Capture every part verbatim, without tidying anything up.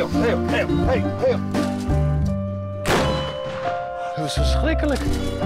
op, hey op, hey op, hey, hey op. Dat is verschrikkelijk.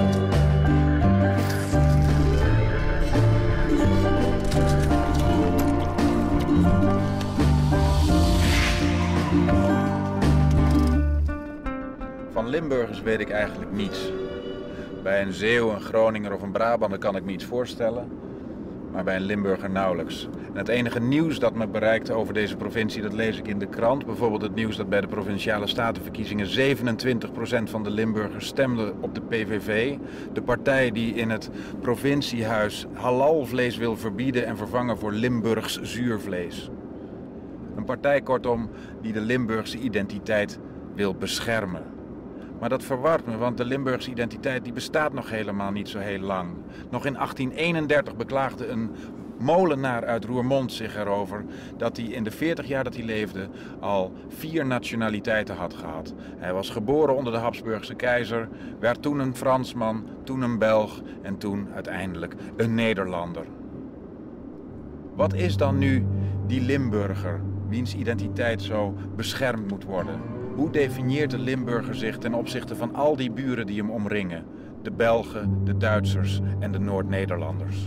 Van Limburgers weet ik eigenlijk niets. Bij een Zeeuw, een Groninger of een Brabander kan ik me iets voorstellen, maar bij een Limburger nauwelijks. En het enige nieuws dat me bereikt over deze provincie, dat lees ik in de krant. Bijvoorbeeld het nieuws dat bij de Provinciale Statenverkiezingen zevenentwintig procent van de Limburgers stemde op de P V V. De partij die in het provinciehuis halalvlees wil verbieden en vervangen voor Limburgs zuurvlees. Een partij kortom die de Limburgse identiteit wil beschermen. Maar dat verwart me, want de Limburgse identiteit die bestaat nog helemaal niet zo heel lang. Nog in achttien eenendertig beklaagde een molenaar uit Roermond zich erover dat hij in de veertig jaar dat hij leefde al vier nationaliteiten had gehad. Hij was geboren onder de Habsburgse keizer, werd toen een Fransman, toen een Belg en toen uiteindelijk een Nederlander. Wat is dan nu die Limburger, wiens identiteit zo beschermd moet worden? Hoe definieert de Limburger zich ten opzichte van al die buren die hem omringen? De Belgen, de Duitsers en de Noord-Nederlanders.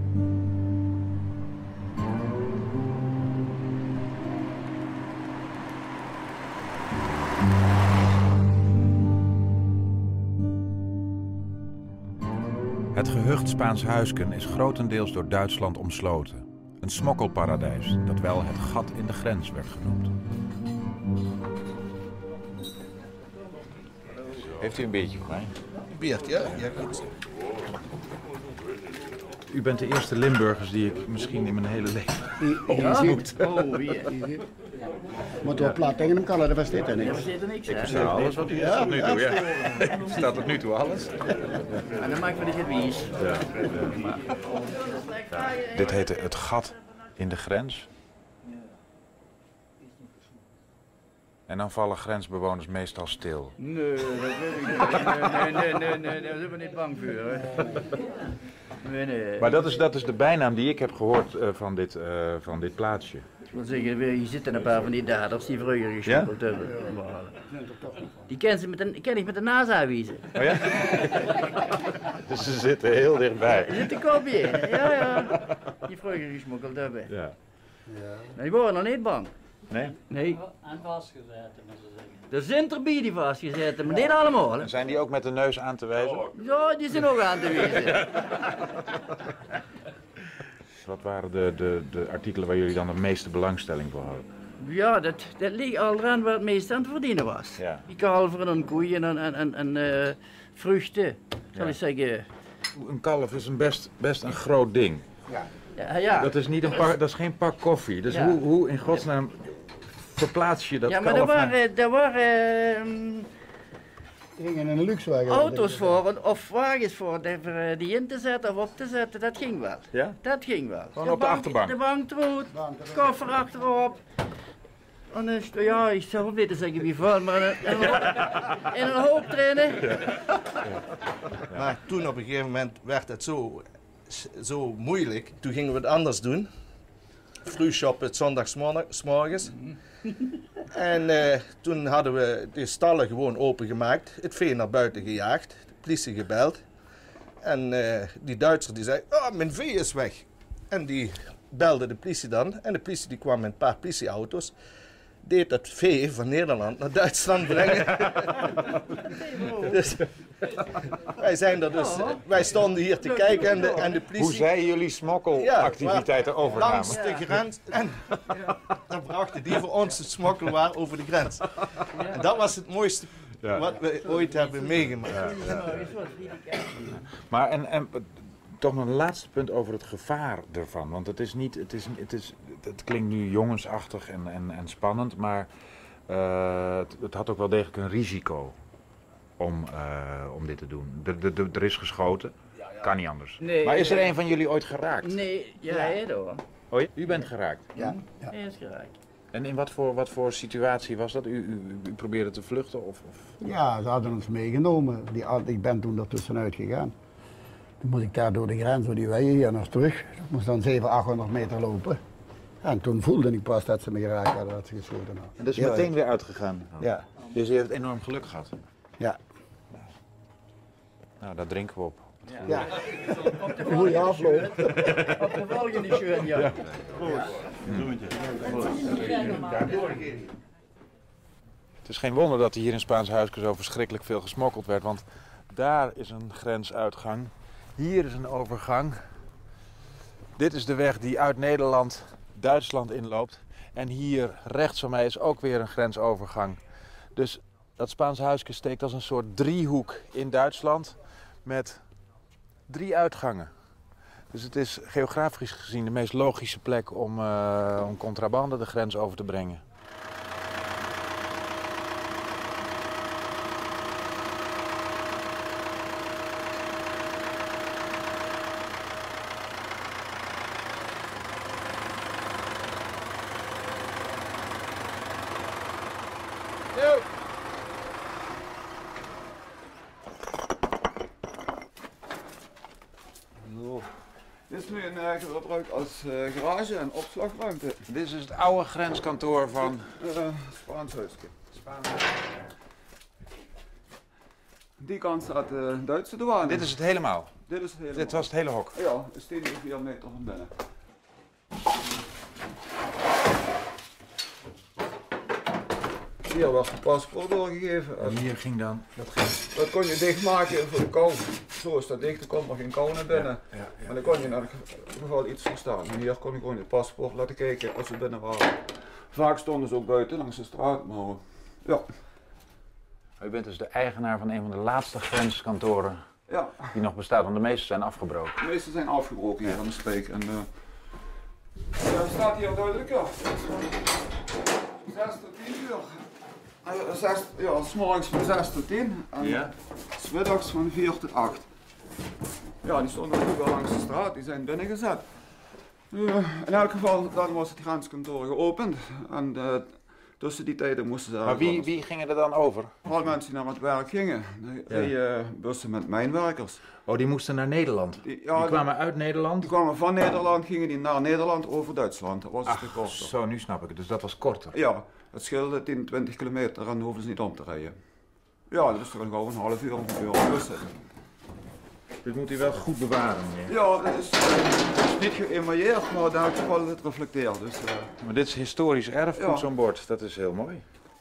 Het gehucht Spaenshuisken is grotendeels door Duitsland omsloten. Een smokkelparadijs dat wel het gat in de grens werd genoemd. Heeft u een beetje voor mij? Een beert, ja. Ja, goed. U bent de eerste Limburgers die ik misschien in mijn hele leven ontmoet. Oh, ja. Moet wel plat tegen hem kallen, dat versteet er niks. Dat versteet er niks, Ik versta alles wat u zegt tot nu toe, ja. Ik versta tot nu toe alles. En dan maakt we dit gewies. Ja. Ja. Dit heette het gat in de grens. En dan vallen grensbewoners meestal stil. Nee, dat weet ik niet. Nee, nee, nee, nee, daar zijn we niet bang voor. Hè. Nee, nee. Maar dat is, dat is de bijnaam die ik heb gehoord uh, van, dit, uh, van dit plaatsje. Ik wil zeggen, hier zitten een paar van die daders die vroeger gespeeld ja? hebben. Die ken, ze met een, ken ik met de NASA-wiezen. Oh ja? Dus ze zitten heel dichtbij. Ze zitten kopje, ja, ja. Die vroeger gesmokkeld hebben. Ja. Ja. Die worden nog niet bang. Nee? Nee. En vastgezet, moet ze zeggen. Er zijn er bij die vastgezet, maar niet allemaal. Hè? En zijn die ook met de neus aan te wijzen? Ja, die zijn ook aan te wijzen. Wat waren de, de, de artikelen waar jullie dan de meeste belangstelling voor hadden? Ja, dat, dat ligt al eraan waar het meest aan te verdienen was. Ja. Die kalveren en koeien en, en, en, en uh, vruchten, zal ja. ik zeggen. Een kalf is een best, best een groot ding. Ja. Ja, ja. Dat is, niet een pak, dat is geen pak koffie. Dus ja. hoe, hoe in godsnaam verplaats je dat ja, kalf? Ja, maar er waren, er waren uh, gingen in een luxewagen. Auto's voor of wagens voor die in te zetten of op te zetten, dat ging wel. Ja? Dat ging wel. Gewoon de op de bank, achterbank? De bank troot, koffer achterop. En is, ja, ik zou niet zeggen wie vol, maar in een, in een hoop trainen. Ja. Ja. Ja. Maar toen op een gegeven moment werd het zo, zo moeilijk. Toen gingen we het anders doen. Vroeg shoppen, zondagsmorgens. En uh, toen hadden we de stallen gewoon opengemaakt, het vee naar buiten gejaagd, de politie gebeld. En uh, die Duitser die zei, oh, mijn vee is weg. En die belde de politie dan en de politie die kwam met een paar politieauto's. Deed dat vee van Nederland naar Duitsland brengen. Dus, wij, zijn er dus, wij stonden hier te kijken en de, en de politie... Hoe zij jullie smokkelactiviteiten ja, overnamen? Langs de grens. En dan brachten die voor ons het smokkelwaar over de grens. En dat was het mooiste ja. wat we ooit hebben meegemaakt. Ja, ja, ja. Maar en, en toch nog een laatste punt over het gevaar ervan. Want het is niet, het is, het is, het klinkt nu jongensachtig en, en, en spannend, maar uh, het, het had ook wel degelijk een risico om, uh, om dit te doen. De, de, de, er is geschoten, ja, ja. Kan niet anders. Nee, maar is er een van jullie ooit geraakt? Nee, ja, ja. hoor. Oh, u bent geraakt? Ja. ja. Hij is geraakt. En in wat voor, wat voor situatie was dat? U, u, u probeerde te vluchten? Of, of? Ja, ze hadden ons meegenomen. Die, ik ben toen er tussenuit gegaan. Toen moest ik daar door de grens, door die wegen hier nog terug. Ik moest dan zevenhonderd, achthonderd meter lopen. En toen voelde ik pas dat ze me geraakt hadden, dat ze geschoten hadden. En dat is Ja, meteen weer uitgegaan. Ja, Dus je hebt enorm geluk gehad. ja. Nou, daar drinken we op. ja. Op de Goeie afloop. Op de volgende shirt, ja. Het is geen wonder dat hier in Spaanse zo verschrikkelijk veel gesmokkeld werd, want daar is een grensuitgang. Hier is een overgang. Dit is de weg die uit Nederland Duitsland inloopt. En hier rechts van mij is ook weer een grensovergang. Dus dat Spaanse huisje steekt als een soort driehoek in Duitsland met drie uitgangen. Dus het is geografisch gezien de meest logische plek om, uh, om contrabande de grens over te brengen. Dit is nu een uh, gebruikt als uh, garage en opslagruimte. Dit is het oude grenskantoor van Uh, Spaans huisje. Die kant staat de Duitse douane. Dit is het helemaal. Dit is het helemaal. Dit was het hele hok. Ja, een steen vier meter van binnen. Hier was het paspoort doorgegeven. En Hier ging dan. Dat ging. dat kon je dichtmaken voor de kou. Zo is dat dicht, er komt nog geen kou naar binnen. Ja, ja, Maar dan kon je in elk geval iets verstaan. En hier kon je gewoon je paspoort laten kijken als ze binnen waren. Vaak stonden ze ook buiten langs de straat, maar ja. U bent dus de eigenaar van een van de laatste grenskantoren Ja, die nog bestaat, want de meeste zijn afgebroken. de meeste zijn afgebroken hier aan de streek. En, uh, ja, het staat hier duidelijk af. zes tot tien uur. Uh, zes, ja, 's morgens van zes tot tien en Ja. 's middags van vier tot acht. Ja, die stonden ook wel langs de straat, die zijn binnengezet. Uh, in elk geval, dan was het grenskantoor geopend. En uh, tussen die tijden moesten ze... Maar wie, wie gingen er dan over? Vooral mensen die naar het werk gingen. Die uh, bussen met mijnwerkers. Oh, die moesten naar Nederland. Die, Die ja, die, kwamen uit Nederland. die kwamen van Nederland, gingen die naar Nederland over Duitsland. Dat was een stuk Ach, korter. zo, nu snap ik het. Dus dat was korter. Ja, het scheelde tien, twintig kilometer en dan hoefden ze niet om te rijden. Ja, dat is toch gewoon een half uur of een uur bussen. Dit moet u wel goed bewaren, meneer. Ja, dat is, uh, is niet geëmailleerd, maar in elk geval het reflecteert. Dus, uh, Maar dit is historisch erfgoed, Ja. zo'n bord. Dat is heel mooi.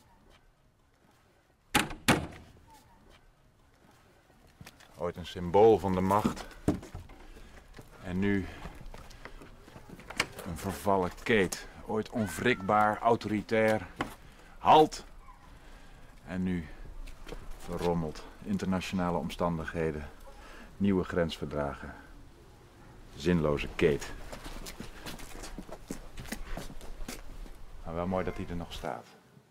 Ooit een symbool van de macht. En nu een vervallen keet. Ooit onwrikbaar, autoritair. Halt! En nu verrommeld. Internationale omstandigheden. Nieuwe grensverdragen. Zinloze keet. Maar wel mooi dat hij er nog staat.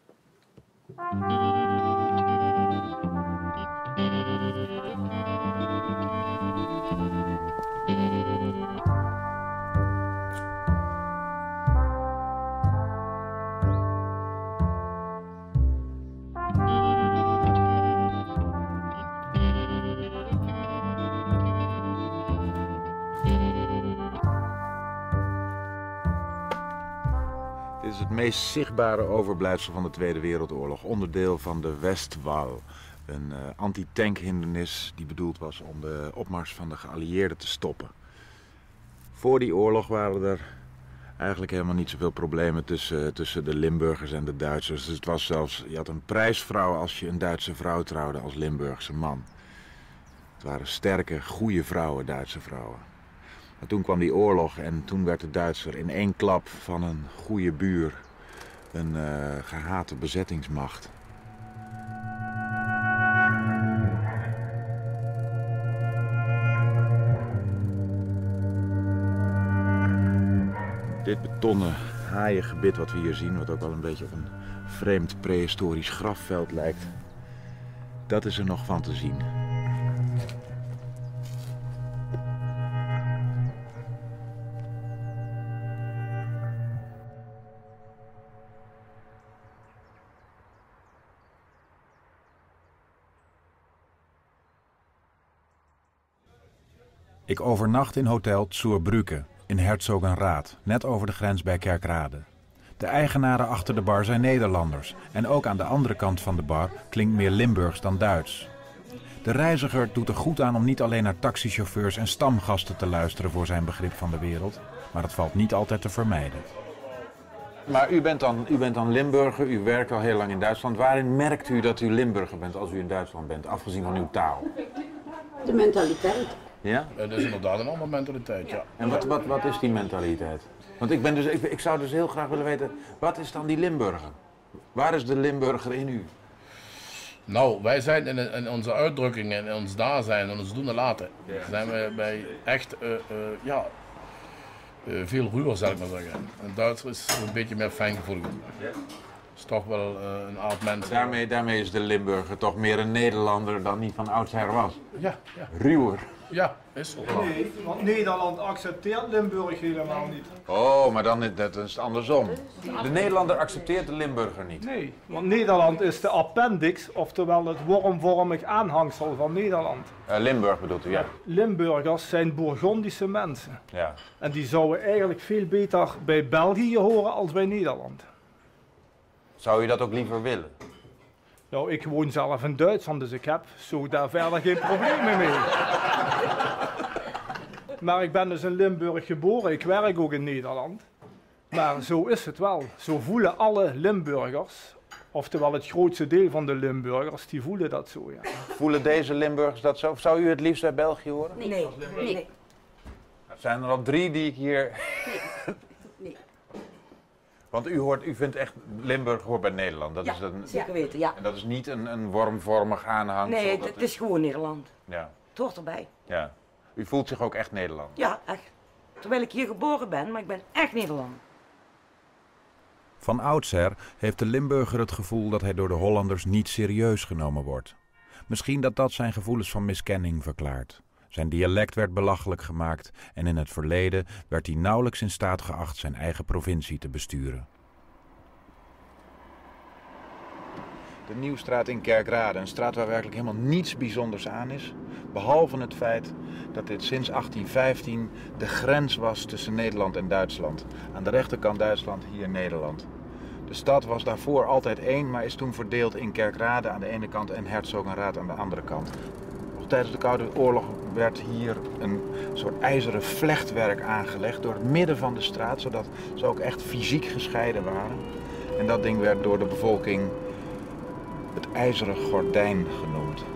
Dit is het meest zichtbare overblijfsel van de Tweede Wereldoorlog. Onderdeel van de Westwall. Een uh, anti-tankhindernis die bedoeld was om de opmars van de geallieerden te stoppen. Voor die oorlog waren er eigenlijk helemaal niet zoveel problemen tussen, tussen de Limburgers en de Duitsers. Dus het was zelfs, je had een prijsvrouw als je een Duitse vrouw trouwde als Limburgse man. Het waren sterke, goede vrouwen, Duitse vrouwen. Maar toen kwam die oorlog en toen werd de Duitser in één klap van een goede buur een uh, gehate bezettingsmacht. Dit betonnen haaiengebit wat we hier zien, wat ook wel een beetje op een vreemd prehistorisch grafveld lijkt, dat is er nog van te zien. Ik overnacht in hotel Zurbrugge, in Herzogenrath, net over de grens bij Kerkrade. De eigenaren achter de bar zijn Nederlanders en ook aan de andere kant van de bar klinkt meer Limburgs dan Duits. De reiziger doet er goed aan om niet alleen naar taxichauffeurs en stamgasten te luisteren voor zijn begrip van de wereld, maar dat valt niet altijd te vermijden. Maar u bent, dan, u bent dan Limburger, u werkt al heel lang in Duitsland. Waarin merkt u dat u Limburger bent als u in Duitsland bent, afgezien van uw taal? De mentaliteit. Ja? Het is inderdaad een andere mentaliteit, ja. En wat, wat, wat is die mentaliteit? Want ik, ben dus, ik, ik zou dus heel graag willen weten, wat is dan die Limburger? Waar is de Limburger in u? Nou, wij zijn in, in onze uitdrukkingen, in ons daar zijn, in ons doen en laten, zijn we bij echt, uh, uh, ja, uh, veel ruwer, zal ik maar zeggen. Een Duitser is een beetje meer fijngevoelig. Is toch wel uh, een aard mens. Daarmee, daarmee is de Limburger toch meer een Nederlander dan niet van oudsher was. Ja, ja. Ruwer. Ja, is zo. Nee, want Nederland accepteert Limburg helemaal niet. Oh, maar dan is dat is het andersom. De Nederlander accepteert de Limburger niet. Nee, want Nederland is de appendix, oftewel het wormvormig aanhangsel van Nederland. Uh, Limburg bedoelt u, ja. Limburgers zijn Bourgondische mensen. Ja. En die zouden eigenlijk veel beter bij België horen als bij Nederland. Zou u dat ook liever willen? Nou, ik woon zelf in Duitsland, dus ik heb zo daar verder geen problemen mee. Maar ik ben dus in Limburg geboren, ik werk ook in Nederland. Maar zo is het wel. Zo voelen alle Limburgers, oftewel het grootste deel van de Limburgers, die voelen dat zo, ja. Voelen deze Limburgers dat zo? Of zou u het liefst bij België horen? Nee, nee, nee. Er zijn er al drie die ik hier... Nee. Nee. Want u, hoort, u vindt echt, Limburg hoort bij Nederland. Dat Ja, is een, zeker weten, ja. En dat is niet een, een wormvormig aanhangsel? Nee, dat het is gewoon Nederland. Ja, Het hoort erbij. ja. U voelt zich ook echt Nederland? Ja, echt. Terwijl ik hier geboren ben, maar ik ben echt Nederland. Van oudsher heeft de Limburger het gevoel dat hij door de Hollanders niet serieus genomen wordt. Misschien dat dat zijn gevoelens van miskenning verklaart. Zijn dialect werd belachelijk gemaakt en in het verleden werd hij nauwelijks in staat geacht zijn eigen provincie te besturen. De Nieuwstraat in Kerkrade, een straat waar werkelijk helemaal niets bijzonders aan is. Behalve het feit dat dit sinds achttien vijftien de grens was tussen Nederland en Duitsland. Aan de rechterkant Duitsland, hier Nederland. De stad was daarvoor altijd één, maar is toen verdeeld in Kerkrade aan de ene kant en Herzogenrath aan de andere kant. Nog tijdens de Koude Oorlog werd hier een soort ijzeren vlechtwerk aangelegd door het midden van de straat, zodat ze ook echt fysiek gescheiden waren. En dat ding werd door de bevolking het ijzeren gordijn genoemd.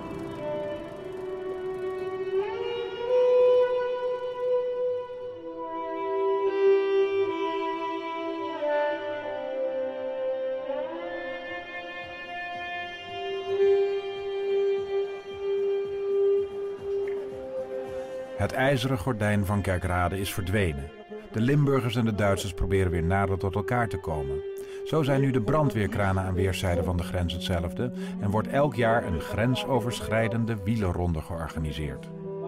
Het ijzeren gordijn van Kerkrade is verdwenen. De Limburgers en de Duitsers proberen weer nader tot elkaar te komen. Zo zijn nu de brandweerkranen aan weerszijden van de grens hetzelfde en wordt elk jaar een grensoverschrijdende wielerronde georganiseerd.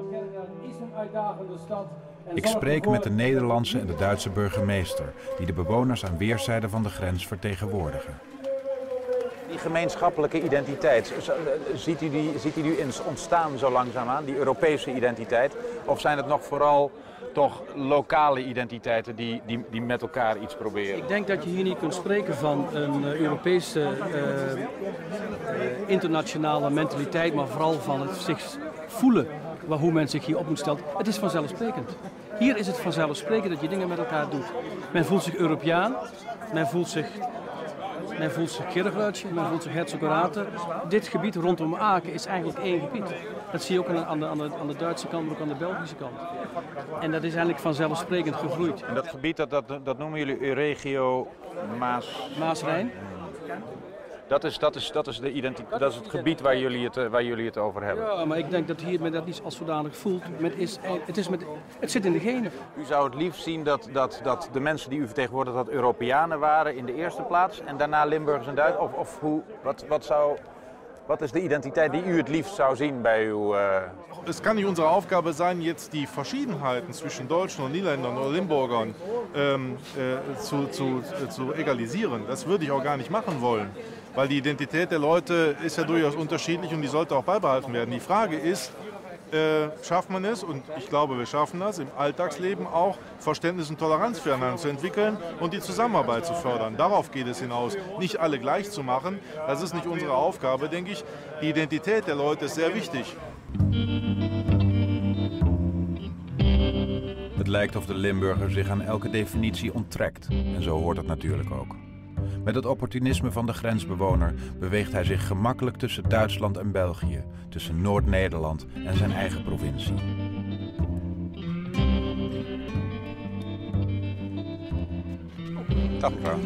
Ik spreek met de Nederlandse en de Duitse burgemeester, die de bewoners aan weerszijden van de grens vertegenwoordigen. Die gemeenschappelijke identiteit, ziet u die, ziet u die ontstaan zo langzaamaan, die Europese identiteit? Of zijn het nog vooral toch lokale identiteiten die, die, die met elkaar iets proberen? Ik denk dat je hier niet kunt spreken van een uh, Europese uh, uh, internationale mentaliteit, maar vooral van het zich voelen waar, hoe men zich hier op moet stellen. Het is vanzelfsprekend. Hier is het vanzelfsprekend dat je dingen met elkaar doet. Men voelt zich Europeaan, men voelt zich... Men voelt zich Kirchruitje, men voelt zich Herzogenrath. Dit gebied rondom Aken is eigenlijk één gebied. Dat zie je ook aan de, aan de, aan de Duitse kant, maar ook aan de Belgische kant. En dat is eigenlijk vanzelfsprekend gegroeid. En dat gebied, dat, dat, dat noemen jullie Regio Maas... Maas-Rijn. Dat is, dat, is, dat, is de identiteit, dat is het gebied waar jullie het, waar jullie het over hebben. Ja, maar ik denk dat hier men dat niet als zodanig voelt. Men is, het, is met, het zit in de genen. U zou het liefst zien dat, dat, dat de mensen die u vertegenwoordigt dat Europeanen waren in de eerste plaats en daarna Limburgers en Duitsers? Of, of hoe, wat, wat, zou, wat is de identiteit die u het liefst zou zien bij uw... Uh... Es kann nicht unsere Aufgabe sein, jetzt die Verschiedenheiten zwischen Deutschen und Niederländern oder Limburgern ähm, äh, zu, zu, äh, zu egalisieren. Das würde ich auch gar nicht machen wollen. Weil die Identität der Leute ist ja durchaus unterschiedlich und die sollte auch beibehalten werden. Die Frage ist, äh, schafft man es, und ich glaube, wir schaffen das, im Alltagsleben auch Verständnis und Toleranz füreinander zu entwickeln und die Zusammenarbeit zu fördern. Darauf geht es hinaus, nicht alle gleich zu machen. Das ist nicht unsere Aufgabe, denke ich. Die Identität der Leute ist sehr wichtig. Het lijkt of de Limburger zich aan elke definitie onttrekt. En zo hoort het natuurlijk ook. Met het opportunisme van de grensbewoner beweegt hij zich gemakkelijk tussen Duitsland en België, tussen Noord-Nederland en zijn eigen provincie. Dag mevrouw.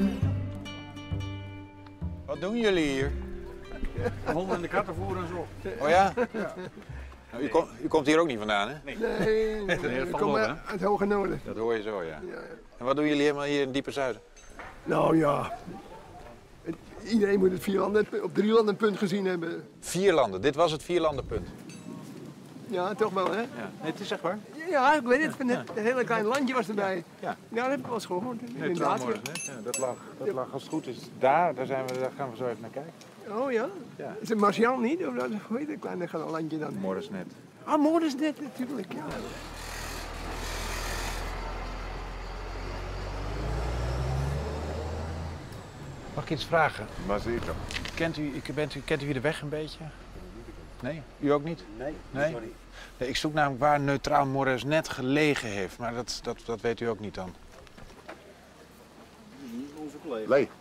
Wat doen jullie hier? Honden en de katten voeren en zo. Oh ja? Nou, u, kom, u komt hier ook niet vandaan, hè? Nee, nee, nee, nee ik kom uit het Hoge Noorden. Dat hoor je zo, ja. ja. En wat doen jullie helemaal hier in het diepe zuiden? Nou ja, iedereen moet het vierlanden, op drielandenpunt gezien hebben. Vierlanden, dit was het vierlandenpunt. Ja, toch wel, hè? Ja. Nee, het is echt waar? Ja, ik weet het. Het hele kleine landje was erbij. Ja, ja dat heb ik wel eens gehoord. Nee, inderdaad. Ja, dat lag, dat lag als het goed is daar. Daar, zijn we, daar gaan we zo even naar kijken. Oh ja? Ja. Is het Marcian niet? Of dat, hoe heet het kleine landje dan? Moordesnet. Ah, Moordesnet natuurlijk, ja. Mag ik iets vragen? Maar zeker. Kent u, bent u, kent u de weg een beetje? Nee? U ook niet? Nee, nee? sorry. Nee, ik zoek namelijk waar Neutraal Moresnet gelegen heeft, maar dat, dat, dat weet u ook niet dan. Onze collega. Lee.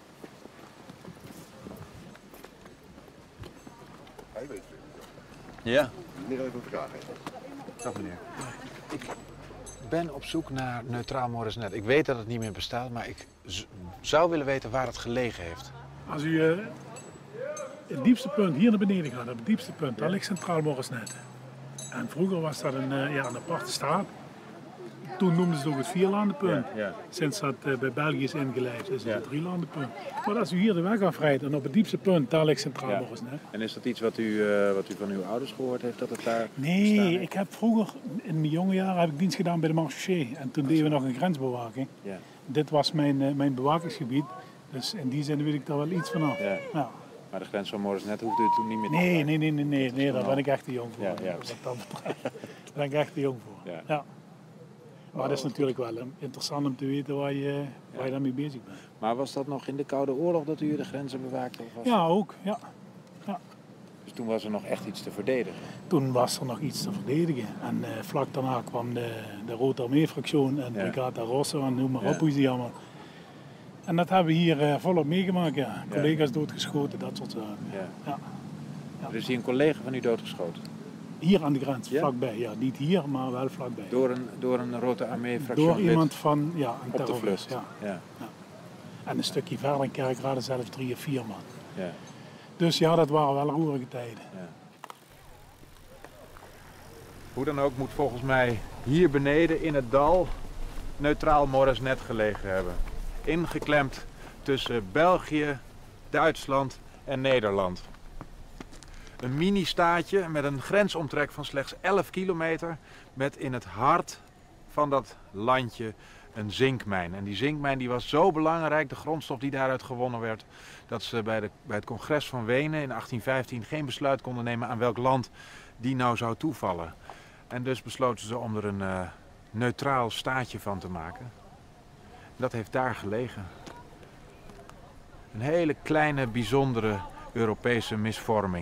Hij weet het. Ja. Meneer even elkaar geven. Dag meneer. Ik ben op zoek naar Neutraal Moresnet. Ik weet dat het niet meer bestaat, maar ik zou willen weten waar het gelegen heeft. Als u uh, het diepste punt hier naar beneden gaat, op het diepste punt, ja. Daar ligt Centraal Moresnet. En vroeger was dat een, uh, ja, een aparte straat. Toen noemden ze het ook het vierlandenpunt. Ja, ja. Sinds dat uh, bij België is ingelijfd, is het ja. het drielandenpunt. Maar als u hier de weg afrijdt en op het diepste punt, daar ligt Centraal ja. Moresnet. En is dat iets wat u, uh, wat u van uw ouders gehoord heeft, dat het daar Nee, staan? Ik heb vroeger, in mijn jonge jaren, heb ik dienst gedaan bij de Marché. En toen deden we nog een grensbewaking. Ja. Dit was mijn, uh, mijn bewakingsgebied. Dus in die zin weet ik daar wel iets vanaf. Ja. Ja. Maar de grens van Moresnet hoefde u toen niet meer te Nee, maken. nee, nee, nee, nee, nee, daar ben ik echt te jong voor. Ja, ja. Dat dat betreft. Daar ben ik echt te jong voor. Ja. Ja. Maar oh, dat is natuurlijk wel interessant om te weten waar je, waar ja. je daarmee bezig bent. Maar was dat nog in de Koude Oorlog dat u de grenzen bewaakte? Of was ja, ook. Ja. Ja. Dus toen was er nog echt iets te verdedigen? Toen was er nog iets te verdedigen. En uh, vlak daarna kwam de, de Rode Armee-fractie en ja. Brigata Rosso en noem maar ja. op hoe ze die allemaal. En dat hebben we hier uh, volop meegemaakt, ja. Collega's ja. doodgeschoten, dat soort zaken. Ja. Ja. Ja. Er is hier een collega van u doodgeschoten? Hier aan de grens, ja? Vlakbij. Ja, niet hier, maar wel vlakbij. Door een, door een Rode Armee-fractie? Door iemand van, ja, een op de vlucht? Ja. Ja. Ja. En een stukje verder in Kerkrade zelfs drie of vier man. Ja. Dus ja, dat waren wel roerige tijden. Ja. Hoe dan ook moet volgens mij hier beneden in het dal Neutraal Moresnet gelegen hebben. Ingeklemd tussen België, Duitsland en Nederland. Een mini-staatje met een grensomtrek van slechts elf kilometer met in het hart van dat landje een zinkmijn. En die zinkmijn die was zo belangrijk, de grondstof die daaruit gewonnen werd, dat ze bij, de, bij het congres van Wenen in achttien vijftien geen besluit konden nemen aan welk land die nou zou toevallen. En dus besloten ze om er een uh, neutraal staatje van te maken. Dat heeft daar gelegen. Een hele kleine, bijzondere Europese misvorming.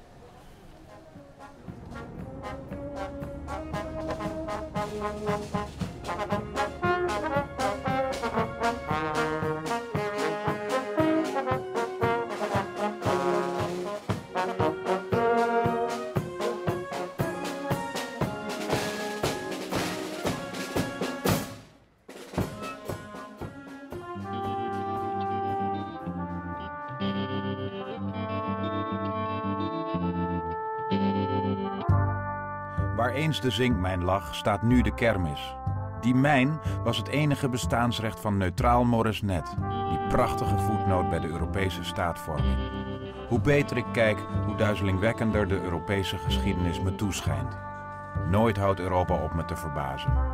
Waar eens de zinkmijn lag, staat nu de kermis. Die mijn was het enige bestaansrecht van Neutraal Moresnet. Die prachtige voetnoot bij de Europese staatvorming. Hoe beter ik kijk, hoe duizelingwekkender de Europese geschiedenis me toeschijnt. Nooit houdt Europa op me te verbazen.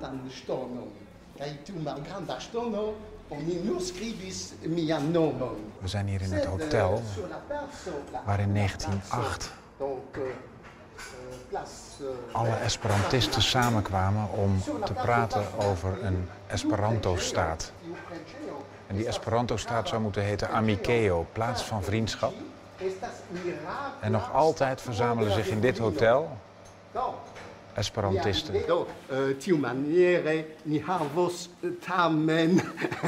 grandan ŝtonon. Kaj tiu malgranda ŝtono oni nur skribis mian nomon. We zijn hier in het hotel waar in negentien nul acht alle Esperantisten samenkwamen om te praten over een Esperanto-staat. En die Esperanto-staat zou moeten heten Amikeo, plaats van vriendschap. En nog altijd verzamelen zich in dit hotel Esperantisten. Do tiumaniere ni havos tamen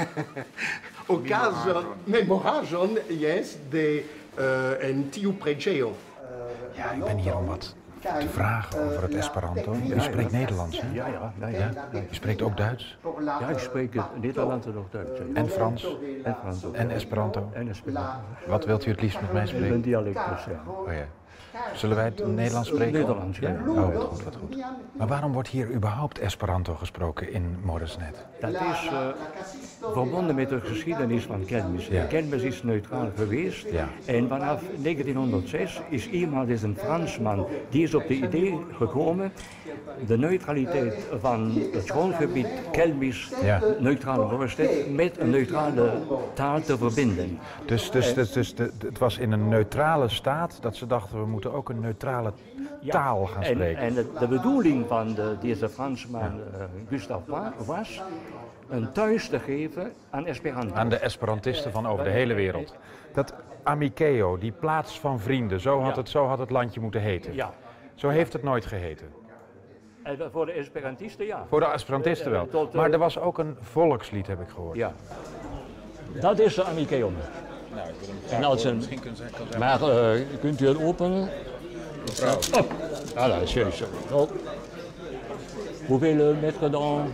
okazon memoraĵon jes de en tiu preĝejo. Ja, ik ben hier om wat te vragen over het Esperanto. U spreekt Nederlands, hè? Ja, ja, ja, ja. U spreekt ook Duits? Ja, ik spreek Nederlands en ook Duits. En Frans? En Frans ook. En Esperanto? En Esperanto. Wat wilt u het liefst met mij spreken? Een dialect dus, ja. Oh ja. Zullen wij het Nederlands spreken? Nederlands, ja. Oh, wat goed, wat goed. Maar waarom wordt hier überhaupt Esperanto gesproken in Moresnet? Dat is uh, verbonden met de geschiedenis van Kelmis. Ja. Kelmis is neutraal geweest. Ja. En vanaf negentienhonderdzes is iemand, is een Fransman, die is op de idee gekomen de neutraliteit van het grondgebied Kelmis, ja. neutrale Moresnet, met een neutrale taal te verbinden. Dus, dus, dus, dus de, het was in een neutrale staat dat ze dachten, we moeten ook een neutrale taal gaan en, spreken. En de, de bedoeling van de, deze Fransman uh, Gustave was een thuis te geven aan Esperanto. Aan de Esperantisten van over de hele wereld. Dat Amikeo, die plaats van vrienden, zo had, Ja. het, zo had het landje moeten heten. Ja. Zo heeft het nooit geheten. En voor de Esperantisten, ja. Voor de Esperantisten wel. Tot, uh, Maar er was ook een volkslied, heb ik gehoord. Ja. Dat is de Amikeo. Nou, ik wil hem En als een, maar uh, kunt u het openen? Mevrouw. Oh, voilà, serieus. Oh. Pouvez le mettre dans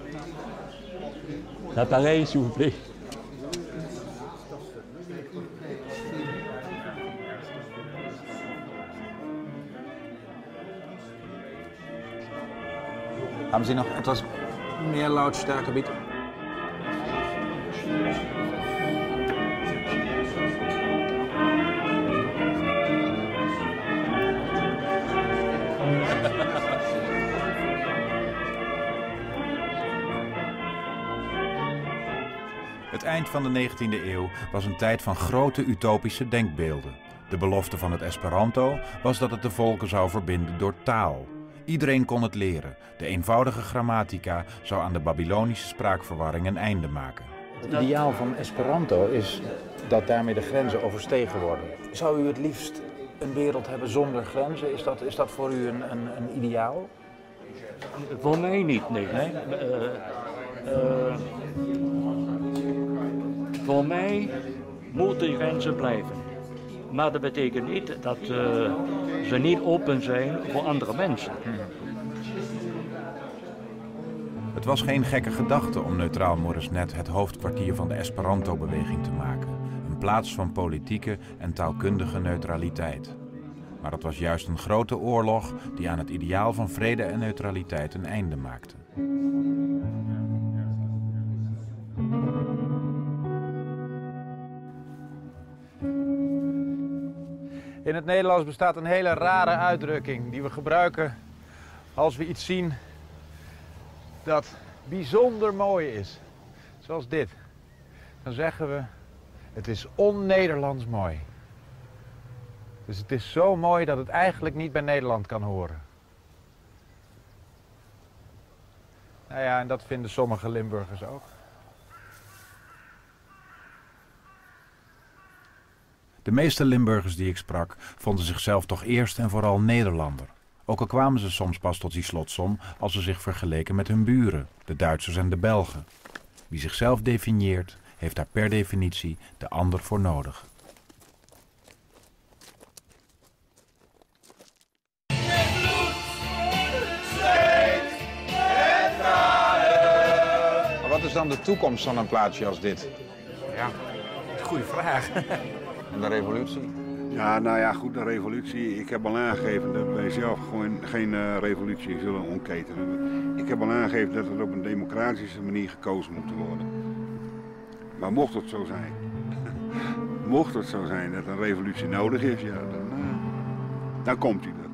l'appareil, s'il vous plaît. Haben Sie noch etwas mehr Lautstärke, bitte? Het eind van de negentiende eeuw was een tijd van grote utopische denkbeelden. De belofte van het Esperanto was dat het de volken zou verbinden door taal. Iedereen kon het leren. De eenvoudige grammatica zou aan de Babylonische spraakverwarring een einde maken. Het ideaal van Esperanto is dat daarmee de grenzen overstegen worden. Zou u het liefst een wereld hebben zonder grenzen? Is dat, is dat voor u een, een, een ideaal? Voor mij niet, nee. nee? Uh, uh, voor mij moeten die grenzen blijven. Maar dat betekent niet dat uh, ze niet open zijn voor andere mensen. Het was geen gekke gedachte om Neutraal Moresnet het hoofdkwartier van de Esperanto-beweging te maken. Een plaats van politieke en taalkundige neutraliteit. Maar het was juist een grote oorlog die aan het ideaal van vrede en neutraliteit een einde maakte. In het Nederlands bestaat een hele rare uitdrukking die we gebruiken als we iets zien dat bijzonder mooi is. Zoals dit. Dan zeggen we, het is on-Nederlands mooi. Dus het is zo mooi dat het eigenlijk niet bij Nederland kan horen. Nou ja, en dat vinden sommige Limburgers ook. De meeste Limburgers die ik sprak, vonden zichzelf toch eerst en vooral Nederlander. Ook al kwamen ze soms pas tot die slotsom als ze zich vergeleken met hun buren, de Duitsers en de Belgen. Wie zichzelf definieert, heeft daar per definitie de ander voor nodig. Maar wat is dan de toekomst van een plaatsje als dit? Ja, goede vraag. En de revolutie? Ja, nou ja, goed, de revolutie. Ik heb al aangegeven dat wij zelf gewoon geen uh, revolutie zullen ontketenen. Ik heb al aangegeven dat het op een democratische manier gekozen moet worden. Maar mocht het zo zijn, mocht het zo zijn dat een revolutie nodig is, ja, dan, uh, dan komt die er.